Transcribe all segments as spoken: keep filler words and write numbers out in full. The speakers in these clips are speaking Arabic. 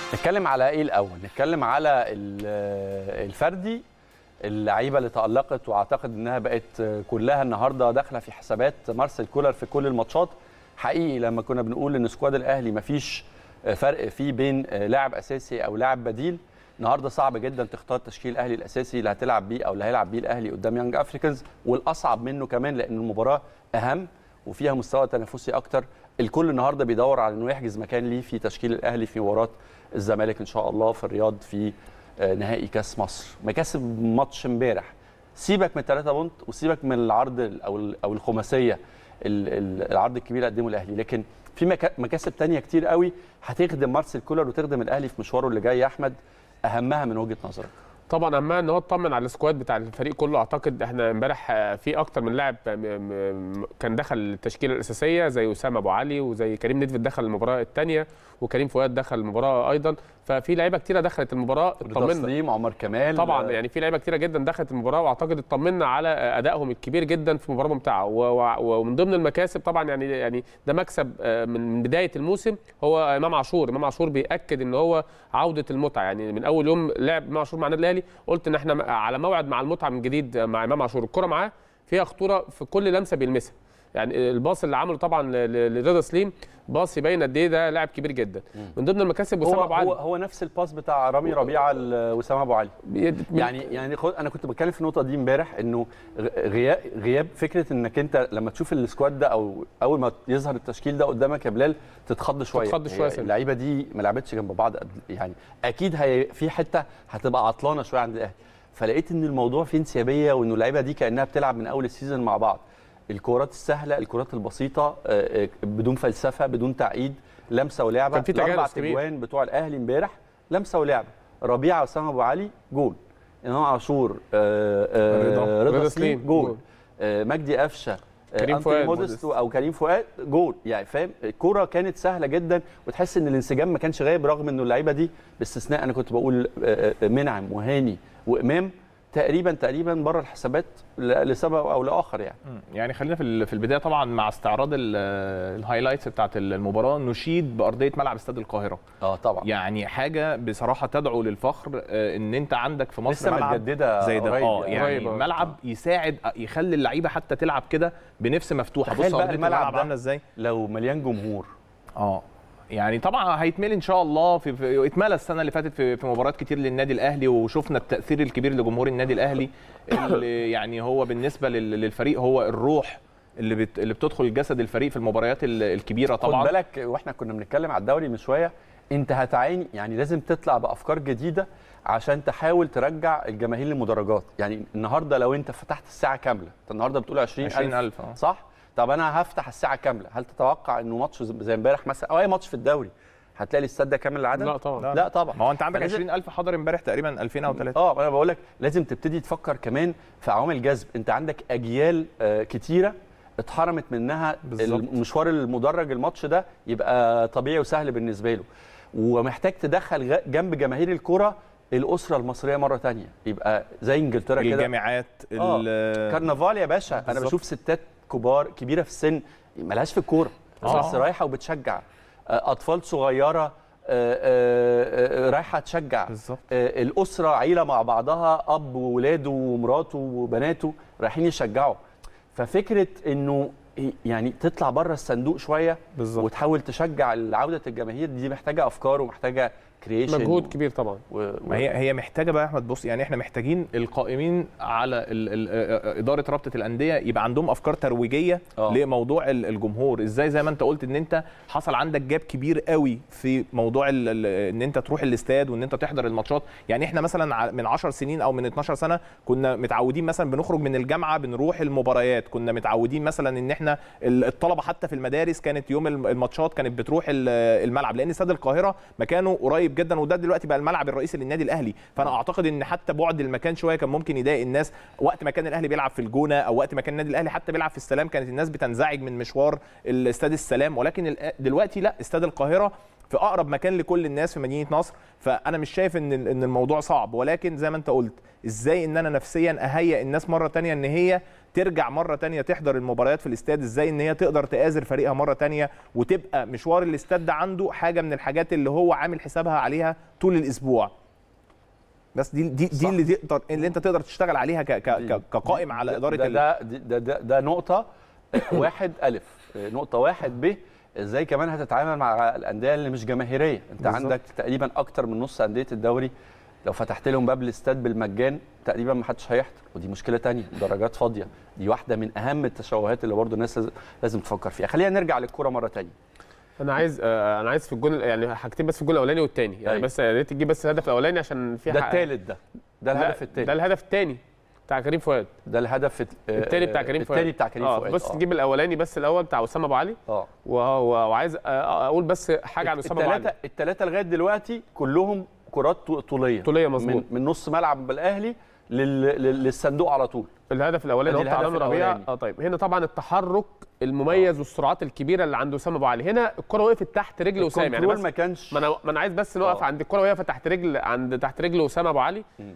نتكلم على ايه الاول؟ نتكلم على الفردي، اللعيبه اللي تألقت واعتقد انها بقت كلها النهارده داخله في حسابات مارسيل كولر في كل الماتشات. حقيقي لما كنا بنقول ان سكواد الاهلي مفيش فرق فيه بين لاعب اساسي او لاعب بديل، النهارده صعب جدا تختار تشكيل الاهلي الاساسي اللي هتلعب بيه او اللي هيلعب بيه الاهلي قدام يانج افريكانز، والاصعب منه كمان لان المباراه اهم وفيها مستوى تنافسي اكتر. الكل النهارده بيدور على انه يحجز مكان ليه في تشكيل الاهلي في مباراه الزمالك ان شاء الله في الرياض في نهائي كاس مصر. مكاسب ماتش امبارح، سيبك من ثلاثة بونت وسيبك من العرض او او الخماسيه العرض الكبير اللي قدمه الاهلي، لكن في مكاسب ثانيه كتير قوي هتخدم مارسيل كولر وتخدم الاهلي في مشواره اللي جاي. يا احمد، اهمها من وجهه نظرك؟ طبعا اهمها ان هو اطمن على السكواد بتاع الفريق كله. اعتقد احنا امبارح في اكتر من لاعب كان دخل التشكيله الاساسيه، زي اسامه ابو علي وزي كريم ندفد دخل المباراه الثانيه، وكريم فؤاد دخل المباراه ايضا. ففي لعيبه كتيره دخلت المباراه، اطمنا. تسليم، عمر كمال، طبعا يعني في لعيبه كتيره جدا دخلت المباراه، واعتقد اطمنا على ادائهم الكبير جدا في مباراه ممتعه. ومن ضمن المكاسب طبعا يعني يعني ده مكسب من بدايه الموسم هو امام عاشور. امام عاشور بياكد ان هو عوده المتعه، يعني من اول يوم لعب امام عاشور مع النادي الاهلي قلت ان احنا على موعد مع المتعه من جديد مع امام عاشور. الكره معاه فيها خطوره في كل لمسه بيلمسها، يعني الباص اللي عمله طبعا لرضا سليم باص يبين قد ايه ده لاعب كبير جدا. من ضمن المكاسب وسام ابو علي، هو هو نفس الباص بتاع رامي ربيعه لوسام ابو علي. يعني يعني انا كنت بتكلم في النقطه دي امبارح، انه غياب غياب فكره انك انت لما تشوف السكواد ده او اول ما يظهر التشكيل ده قدامك يا بلال تتخض شويه. تتخض شويه. اللعيبه دي ما لعبتش جنب بعض، يعني اكيد هي في حته هتبقى عطلانه شويه عند الاهلي، فلقيت ان الموضوع فيه انسيابيه وانه اللعيبه دي كانها بتلعب من اول السيزون مع بعض. الكورات السهله، الكورات البسيطه، بدون فلسفه، بدون تعقيد، لمسه ولعبه. كان في الاربع تجوان بتوع الاهلي امبارح لمسه ولعبه. ربيعه وسام ابو علي جول، امام عاشور رضا, رضا سليم جول, جول. مجدي قفشه، كريم فؤاد مودست او كريم فؤاد جول. يعني فاهم، الكوره كانت سهله جدا وتحس ان الانسجام ما كانش غايب، رغم انه اللعيبه دي باستثناء انا كنت بقول منعم وهاني وامام تقريبا تقريبا بره الحسابات لسبب او لاخر. يعني يعني خلينا في في البدايه طبعا مع استعراض الهايلايتس بتاعت المباراه نشيد بارضيه ملعب استاد القاهره. اه طبعا، يعني حاجه بصراحه تدعو للفخر ان انت عندك في مصر لسه ملعب متجدده زي ده. اه يعني قريبة. ملعب يساعد يخلي اللعيبه حتى تلعب كده بنفس مفتوحه. بص ارضيه الملعب عامله ازاي لو مليان جمهور. اه يعني طبعا هيتملي ان شاء الله. في, في اتملى السنه اللي فاتت في, في مباريات كتير للنادي الاهلي، وشفنا التاثير الكبير لجمهور النادي الاهلي اللي يعني هو بالنسبه للفريق هو الروح اللي بت اللي بتدخل جسد الفريق في المباريات الكبيره. طبعا خد بالك واحنا كنا بنتكلم على الدوري من شويه، انت هتعاني، يعني لازم تطلع بافكار جديده عشان تحاول ترجع الجماهير للمدرجات. يعني النهارده لو انت فتحت الساعه كامله، انت النهارده بتقول عشرين ألف صح؟ طب انا هفتح الساعه كامله، هل تتوقع انه ماتش زي امبارح مثلا او اي ماتش في الدوري هتلاقي الاستاد ده كامل العدد؟ لا طبعا. لا طبعا. ما هو انت عندك عشرين ألف حضر امبارح تقريبا ألفين او ثلاثة. اه انا بقول لك لازم تبتدي تفكر كمان في عوامل جذب. انت عندك اجيال آه كتيره اتحرمت منها بالزبط. المشوار المدرج الماتش ده يبقى طبيعي وسهل بالنسبه له، ومحتاج تدخل جنب جماهير الكره الاسره المصريه مره ثانيه، يبقى زي انجلترا كده الجامعات اه كرنفال يا باشا. بالزبط. انا بشوف ستات كبار كبيره في السن ملهاش في الكوره بس رايحه وبتشجع، اطفال صغيره رايحه تشجع بالظبط. الاسره عيله مع بعضها، اب وولاده ومراته وبناته رايحين يشجعوا. ففكره انه يعني تطلع بره الصندوق شويه بالزبط. وتحاول تشجع عوده الجماهير دي محتاجه افكار ومحتاجه كرييشن، مجهود و... كبير طبعا. و... و... ما هي هي محتاجه بقى يا احمد. بص يعني احنا محتاجين القائمين على ال... ال... اداره رابطه الانديه يبقى عندهم افكار ترويجيه أوه. لموضوع الجمهور. ازاي زي ما انت قلت ان انت حصل عندك جاب كبير قوي في موضوع ال... ال... ان انت تروح الاستاد وان انت تحضر الماتشات. يعني احنا مثلا من عشر سنين او من اتناشر سنه كنا متعودين مثلا بنخرج من الجامعه بنروح المباريات، كنا متعودين مثلا ان احنا الطلبه حتى في المدارس كانت يوم الماتشات كانت بتروح الملعب، لان استاد القاهره مكانه قريب جدا، وده دلوقتي بقى الملعب الرئيسي للنادي الاهلي. فانا اعتقد ان حتى بعد المكان شويه كان ممكن يضايق الناس. وقت ما كان الاهلي بيلعب في الجونه او وقت ما كان النادي الاهلي حتى بيلعب في السلام كانت الناس بتنزعج من مشوار الاستاد السلام، ولكن دلوقتي لا، استاد القاهره في اقرب مكان لكل الناس في مدينه نصر. فانا مش شايف ان ان الموضوع صعب، ولكن زي ما انت قلت ازاي ان انا نفسيا اهيئ الناس مره ثانيه ان هي ترجع مره ثانيه تحضر المباريات في الاستاد، ازاي ان هي تقدر تآزر فريقها مره ثانيه وتبقى مشوار الاستاد ده عنده حاجه من الحاجات اللي هو عامل حسابها عليها طول الاسبوع. بس دي دي دي اللي تقدر اللي انت تقدر تشتغل عليها ك ك كقائم على اداره ده ده, ده ده ده نقطه واحد الف. نقطه واحد ب ازاي كمان هتتعامل مع الانديه اللي مش جماهيريه. انت بالزبط. عندك تقريبا اكتر من نص انديه الدوري لو فتحت لهم باب الاستاد بالمجان تقريبا ما حدش هيحضر، ودي مشكله ثانيه. درجات فاضيه دي واحده من اهم التشوهات اللي برضو الناس لازم تفكر فيها. خلينا نرجع للكوره مره ثانيه. انا عايز آه انا عايز في الجون يعني حاجتين بس في الجون الاولاني والثاني يعني أيوة. بس يا ريت تجيب بس الهدف الاولاني عشان في ده الثالث ده ده الهدف الثاني ده الهدف الثاني بتاع كريم فؤاد. ده الهدف الثاني بتاع كريم فؤاد الثاني بتاع كريم فؤاد. بص تجيب الاولاني بس الاول بتاع اسامه ابو علي اه وعايز اقول بس حاجه عن اسامه ابو علي. الثلاثه لغايه دلوقتي كلهم كرات طوليه طوليه مظبوط من, من نص ملعب الاهلي للصندوق على طول. الهدف الاولاني هو بتاع رامي ربيعه. اه طيب هنا طبعا التحرك المميز أوه. والسرعات الكبيره اللي عند اسامه ابو علي. هنا الكره وقفت تحت رجل اسامه يعني بس ما كانش ما انا ما انا عايز بس نقف عند الكره وهي تحت رجل عند تحت رجل اسامه ابو علي. م.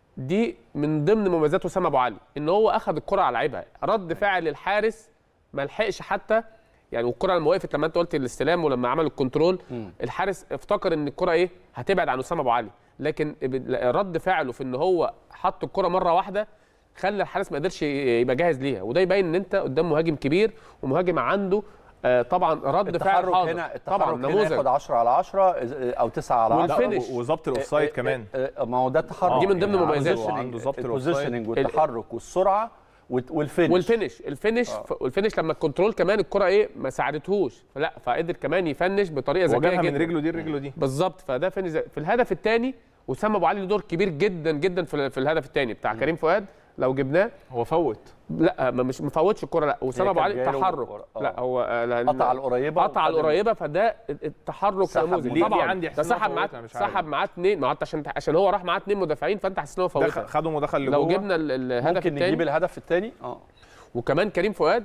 دي من ضمن مميزات اسامه ابو علي ان هو اخذ الكره على لعبها، رد فعل الحارس ما لحقش حتى يعني. والكره لما وقفت لما انت قلت الاستلام ولما عمل الكنترول م. الحارس افتكر ان الكره ايه هتبعد عن اسامه ابو علي، لكن رد فعله في ان هو حط الكره مره واحده خلى الحارس ما قدرش يبقى جاهز ليها. وده يبين ان انت قدام مهاجم كبير ومهاجم عنده آه طبعا رد فعل حاضر. هنا التحرك هنا ياخد عشرة على عشرة او تسعة على عشرة والفينش وظبط الاوفسايد كمان. ما هو ده التحرك دي من ضمن مميزاته. عنده ظبط الاوفسايد والتحرك والسرعه والفينش والفينش الفينش آه. والفينش لما الكنترول كمان الكره ايه ما ساعدتهوش لا فقدر كمان يفنش بطريقه ذكيه جدا من رجله دي لرجله دي بالظبط. فده فينش في الهدف الثاني. واسامه ابو علي له دور كبير جدا جدا في, في الهدف الثاني بتاع م. كريم فؤاد. لو جبناه هو فوت لا مش مفوتش الكره لا اسامه ابو علي تحرك لا هو قطع القريبه قطع القريبه فده التحرك نموذج طبعا. ده سحب معاه سحب معاه اثنين ما عشان عشان هو راح معاه اثنين مدافعين فانت حاسس ان هو فوتها خدهم ودخل لجوه. لو جبنا الهدف الثاني ممكن نجيب الهدف الثاني اه وكمان كريم فؤاد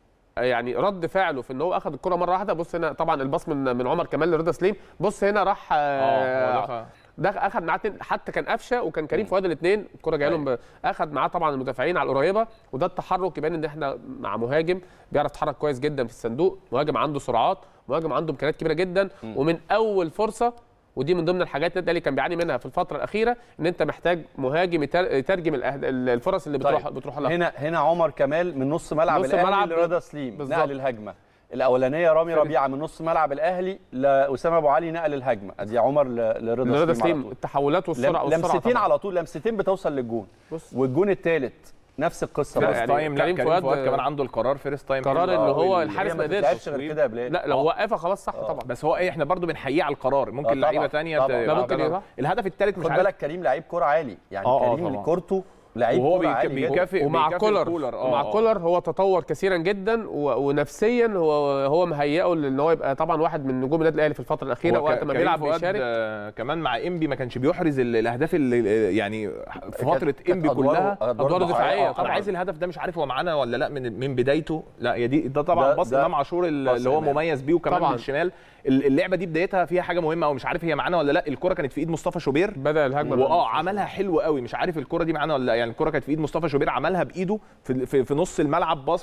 يعني رد فعله في ان هو اخذ الكره مره واحده. بص هنا طبعا الباص من من عمر كمال لرضا سليم. بص هنا راح اه ده اخذ معاه حتى كان قفشه وكان كريم فؤاد الاثنين الكره جايه لهم اخذ معاه طبعا المدافعين على القريبه. وده التحرك يبان ان احنا مع مهاجم بيعرف يتحرك كويس جدا في الصندوق، مهاجم عنده سرعات، مهاجم عنده امكانيات كبيره جدا. ومن اول فرصه ودي من ضمن الحاجات اللي كان بيعاني منها في الفتره الاخيره ان انت محتاج مهاجم يترجم الفرص اللي بتروح طيب. بتروح لها. هنا هنا عمر كمال من نص ملعب الاهلي لرضا سليم نقل الهجمه الاولانيه. رامي ربيعه من نص ملعب الاهلي لاسامه ابو علي نقل الهجمه. ادي عمر لرضا سليم. التحولات والسرعه لمستين على طول لمستين بتوصل للجون. والجون الثالث نفس القصه فيرست تايم. لا كريم فؤاد كمان عنده القرار فيرست تايم قرار ان هو الحارس ما قدرش غير كده يا بلال. لا لو وقفها خلاص صح طبعا. بس هو ايه احنا برضو بنحييه على القرار. ممكن لعيبه ثانيه لا ممكن الهدف الثالث مش عارف. خد بالك كريم لعيب كوره عالي يعني. آه كريم كورته لعيب كوره عالي بيكافئ ومع كولر ومع كولر هو تطور كثيرا جدا ونفسيا هو هو مهيئه ان هو يبقى طبعا واحد من نجوم النادي الاهلي في الفتره الاخيره وقت ما بيلعب بيشارك. آه كمان مع انبي ما كانش بيحرز الاهداف اللي يعني في فتره انبي كلها ادوار دفاعيه. طبعا عايز الهدف ده مش عارف هو معانا ولا لا من من بدايته. لا يا دي ده طبعا باص امام عاشور اللي هو مميز بيه وكمان بالشمال. اللعبه دي بدايتها فيها حاجه مهمه او مش عارف هي معانا ولا لا. الكره كانت في ايد مصطفى شوبير بدا الهجمه واه عملها حلو قوي. مش عارف الكره دي معانا ولا لا يعني. الكره كانت في ايد مصطفى شوبير عملها بايده في في, في نص الملعب باص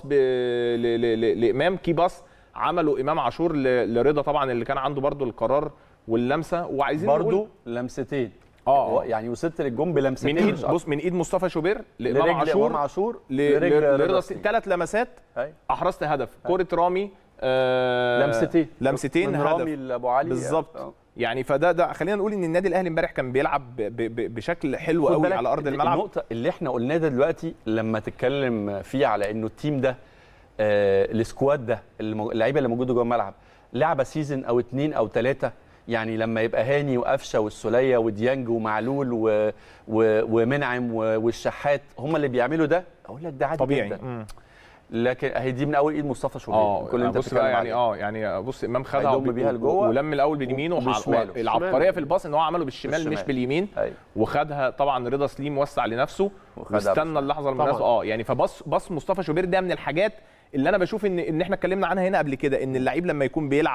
لامام كي باص عمله امام عاشور لرضا طبعا اللي كان عنده برده القرار واللمسه. وعايزين برده لمستين اه يعني وصلت للجون بلمستين من ايد بص من ايد مصطفى شوبير لامام عاشور عاشور لرضا. ثلاث لمسات احرزت هدف. كره رامي آه لمستين لمستين هدف رامي لابو علي بالظبط آه. يعني فده ده خلينا نقول ان النادي الاهلي امبارح كان بيلعب ب ب بشكل حلو قوي على ارض الملعب. النقطه اللي احنا قلناها دلوقتي لما تتكلم فيه على انه التيم ده آه السكواد ده اللعيبه اللي موجوده جوه الملعب لعبه سيزون او اتنين او ثلاثه يعني. لما يبقى هاني وقفشه والسوليه وديانج ومعلول و و ومنعم والشحات هم اللي بيعملوا ده اقول لك ده عادي طبيعي جدا. مم. لكن اهي دي من اول ايد مصطفى شوبير. اه كل انت بص بقى يعني اه يعني بص امام خدها بيها لجوه ولم الاول باليمين والعبقريه في الباص ان هو عمله بالشمال, بالشمال مش باليمين. أيوة. وخدها طبعا رضا سليم وسع لنفسه واستنى اللحظه المناسبه اه يعني. فباص باص مصطفى شوبير ده من الحاجات اللي انا بشوف ان ان احنا اتكلمنا عنها هنا قبل كده ان اللعيب لما يكون بيلعب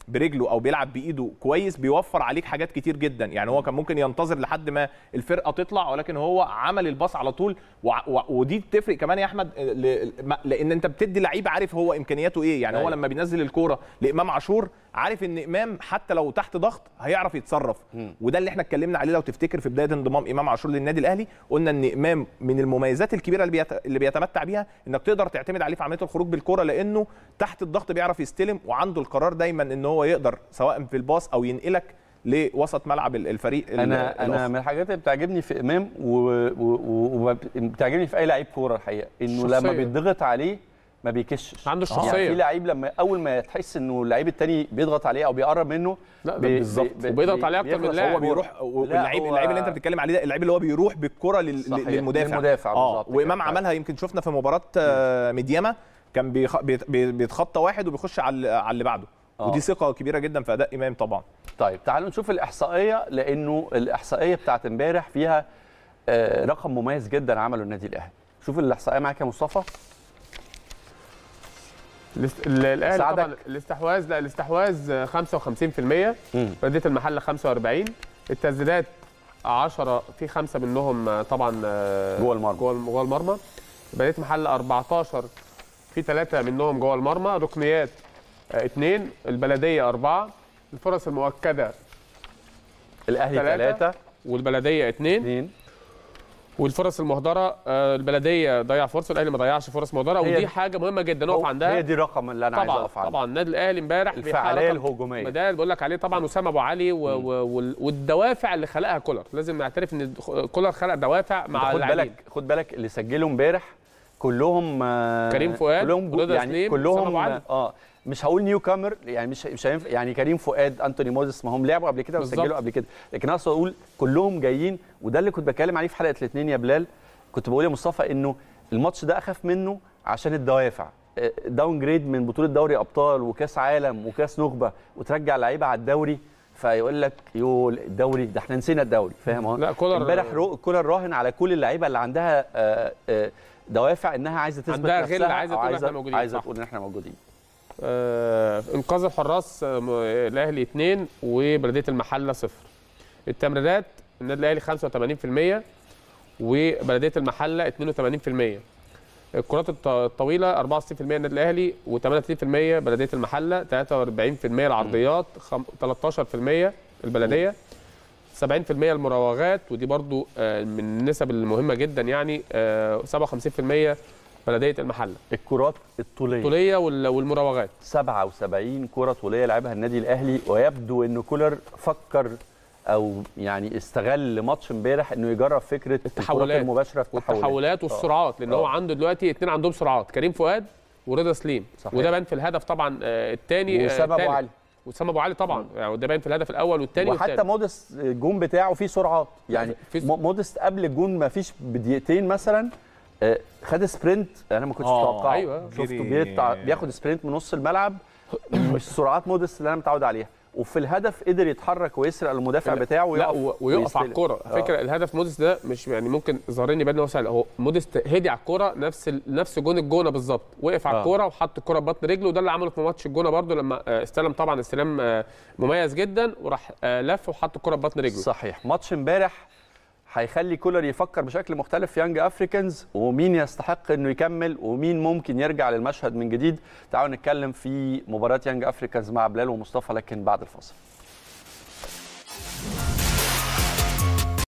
برجله او بيلعب بايده كويس بيوفر عليك حاجات كتير جدا. يعني هو كان ممكن ينتظر لحد ما الفرقه تطلع، ولكن هو عمل الباص على طول. ودي بتفرق كمان يا احمد، لان انت بتدي لعيب عارف هو امكانياته ايه. يعني هو لما بينزل الكوره لامام عاشور عارف ان امام حتى لو تحت ضغط هيعرف يتصرف. وده اللي احنا اتكلمنا عليه لو تفتكر في بدايه انضمام امام عاشور للنادي الاهلي، قلنا ان امام من المميزات الكبيره اللي اللي بيتمتع بيها انك تقدر تعتمد عليه في عمليه الخروج بالكوره، لانه تحت الضغط بيعرف يستلم وعنده القرار دايما ان هو يقدر سواء في الباص او ينقلك لوسط ملعب الفريق. انا انا من الحاجات اللي بتعجبني في امام وبتعجبني في اي لعيب كوره الحقيقه انه لما بيتضغط عليه ما بيكشش، عنده الشخصيه. يعني في لعيب لما اول ما تحس انه اللعيب الثاني بيضغط عليه او بيقرب منه لا بي بالظبط وبيضغط عليه اكتر من لاعب. هو بيروح اللعيب اللعيب اللي انت بتتكلم عليه ده اللعيب اللي هو بيروح بالكره للمدافع. للمدافع اه وامام عملها يمكن شفنا في مباراه ميدياما كان بيخ... بيتخطى واحد وبيخش على على اللي بعده. آه. ودي ثقه كبيره جدا في اداء امام طبعا. طيب تعالوا نشوف الاحصائيه، لانه الاحصائيه بتاعت امبارح فيها آه رقم مميز جدا عمله النادي الاهلي. شوف الاحصائيه معاك يا مصطفى. الاهلي طبعا الاستحواذ لا الاستحواذ خمسة وخمسين في المية، بلديه المحله خمسة وأربعين، التسديدات عشرة في خمسة منهم طبعا جوه المرمى جوه المرمى، بلديه المحله أربعتاشر في ثلاثه منهم جوه المرمى، ركنيات اثنين، البلديه أربعة، الفرص المؤكده الاهلي ثلاثة والبلديه اثنين، والفرص المهدره البلديه ضيع فرصه، الاهلي ما ضيعش فرص مهدره، ودي حاجه مهمه جدا نقف عندها. هي دي الرقم اللي انا عايز اقف عنده. طبعا النادي الاهلي امبارح الفعاليه الهجوميه ده اللي بقول لك عليه طبعا وسام ابو علي و... و... والدوافع اللي خلقها كولر. لازم نعترف ان كولر خلق دوافع مع اللاعبين. خد بالك خد بالك اللي سجلوا امبارح كلهم كريم فؤاد كلهم يعني سليم كلهم اه مش هقول نيو كامر، يعني مش مش هينفع يعني كريم فؤاد انتوني موزيس ما هم لعبوا قبل كده وسجلوا قبل كده، لكن اقصد اقول كلهم جايين. وده اللي كنت بتكلم عليه في حلقه الاثنين يا بلال، كنت بقول يا مصطفى انه الماتش ده اخاف منه عشان الدوافع، داون جريد من بطوله دوري ابطال وكاس عالم وكاس نخبه وترجع لعيبه على الدوري، فيقول لك يو الدوري ده احنا نسينا الدوري، فاهم اهو. لا كولر امبارح كولر راهن على كل اللعيبه اللي عندها دوافع انها عايزه تثبت نفسها، عندها عايزه تقول احنا موجودين، عايزه تقول ان احنا موجودين. آه انقاذ الحراس الاهلي اثنين وبلديه المحله صفر. التمريرات النادي الاهلي خمسة وثمانين في المية وبلديه المحله اثنين وثمانين في المية. الكرات الطويله أربعة وستين في المية النادي الاهلي وثمانية وثلاثين في المية بلديه المحله، ثلاثة وأربعين في المية العرضيات، ثلاثة عشر في المية البلديه، سبعين في المية المراوغات ودي برضو من النسب المهمه جدا، يعني سبعة وخمسين في المية بلديه المحله. الكرات الطوليه الطوليه والمراوغات سبعة وسبعين كره طوليه لعبها النادي الاهلي، ويبدو ان كولر فكر او يعني استغل ماتش امبارح انه يجرب فكره التحولات المباشره في التحولات والسرعات، لان هو عنده دلوقتي اثنين عندهم سرعات، كريم فؤاد ورضا سليم. صحيح. وده بان في الهدف طبعا الثاني وسام ابو علي وسام ابو علي طبعا، يعني ده باين في الهدف الاول والثاني والثالث. وحتى مودست الجون بتاعه فيه سرعات، يعني مودست قبل الجون ما فيش بدقيقتين مثلا خد سبرنت انا ما كنتش متوقعه. ايوه شفته بيطلع بياخد سبرنت من نص الملعب، مش سرعات مودست اللي انا متعود عليها، وفي الهدف قدر يتحرك ويسرق المدافع بتاعه ويقف ويقف على الكوره. فكره الهدف مودست ده مش يعني ممكن ظاهرين يبان هو سهل، هو مودست هدي على الكوره نفس ال... نفس جون الجونه بالظبط، وقف على الكوره وحط الكوره ببطن رجله، وده اللي عمله في ماتش الجونه برده لما استلم طبعا استلام مميز جدا وراح لف وحط الكوره ببطن رجله. صحيح. ماتش امبارح هيخلي كولر يفكر بشكل مختلف في يانج افريكانز، ومين يستحق انه يكمل ومين ممكن يرجع للمشهد من جديد. تعالوا نتكلم في مباراه يانج افريكانز مع بلال ومصطفى، لكن بعد الفاصل.